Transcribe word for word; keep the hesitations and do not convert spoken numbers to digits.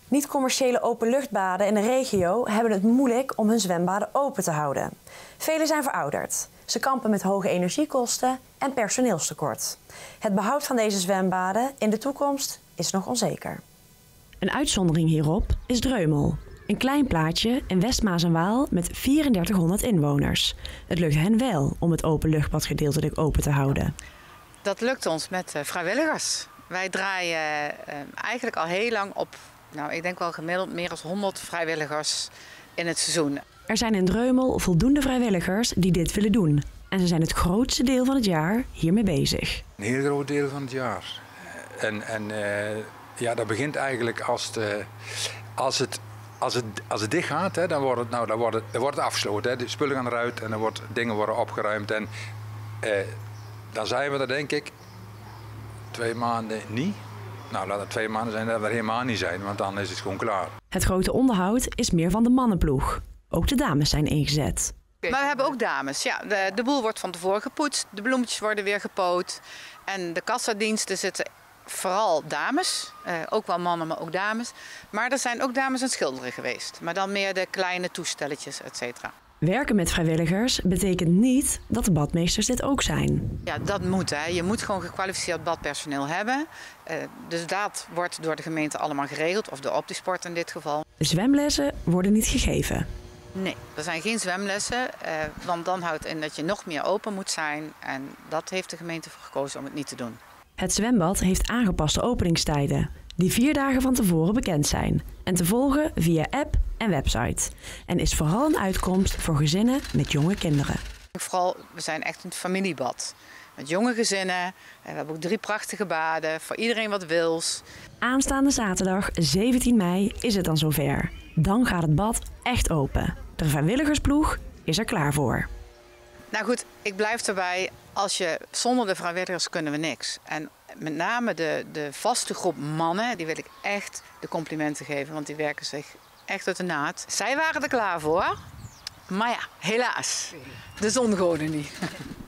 Niet-commerciële openluchtbaden in de regio hebben het moeilijk om hun zwembaden open te houden. Vele zijn verouderd. Ze kampen met hoge energiekosten en personeelstekort. Het behoud van deze zwembaden in de toekomst is nog onzeker. Een uitzondering hierop is Dreumel. Een klein plaatsje in West Maas en Waal met drieduizend inwoners. Het lukt hen wel om het openluchtbad gedeeltelijk open te houden. Dat lukt ons met vrijwilligers. Wij draaien eigenlijk al heel lang op, nou, ik denk wel gemiddeld meer dan honderd vrijwilligers in het seizoen. Er zijn in Dreumel voldoende vrijwilligers die dit willen doen. En ze zijn het grootste deel van het jaar hiermee bezig. Een heel groot deel van het jaar. En, en uh, ja, dat begint eigenlijk als, de, als, het, als, het, als het dicht gaat, hè, dan wordt het, nou, dan wordt het, dan wordt het afgesloten. Hè. De spullen gaan eruit en dan wordt, dingen worden opgeruimd. En uh, dan zijn we er denk ik twee maanden niet. Nou, laat het twee maanden zijn dat we er helemaal niet zijn, want dan is het gewoon klaar. Het grote onderhoud is meer van de mannenploeg. Ook de dames zijn ingezet. Maar we hebben ook dames. Ja, de, de boel wordt van tevoren gepoetst, de bloemetjes worden weer gepoot. En de kassadiensten zitten vooral dames. Uh, ook wel mannen, maar ook dames. Maar er zijn ook dames aan het schilderen geweest. Maar dan meer de kleine toestelletjes, et cetera. Werken met vrijwilligers betekent niet dat de badmeesters dit ook zijn. Ja, dat moet. Hè. Je moet gewoon gekwalificeerd badpersoneel hebben. Uh, dus dat wordt door de gemeente allemaal geregeld, of de Optisport in dit geval. Zwemlessen worden niet gegeven. Nee, er zijn geen zwemlessen, uh, want dan houdt in dat je nog meer open moet zijn. En dat heeft de gemeente voor gekozen om het niet te doen. Het zwembad heeft aangepaste openingstijden, die vier dagen van tevoren bekend zijn. En te volgen via app en website. En is vooral een uitkomst voor gezinnen met jonge kinderen. Vooral, we zijn echt een familiebad. Met jonge gezinnen. We hebben ook drie prachtige baden, voor iedereen wat wils. Aanstaande zaterdag zeventien mei is het dan zover. Dan gaat het bad echt open. De vrijwilligersploeg is er klaar voor. Nou goed, ik blijf erbij. Als je, zonder de vrijwilligers kunnen we niks. En met name de, de vaste groep mannen, die wil ik echt de complimenten geven. Want die werken zich echt uit de naad. Zij waren er klaar voor. Maar ja, helaas. De zon goden niet.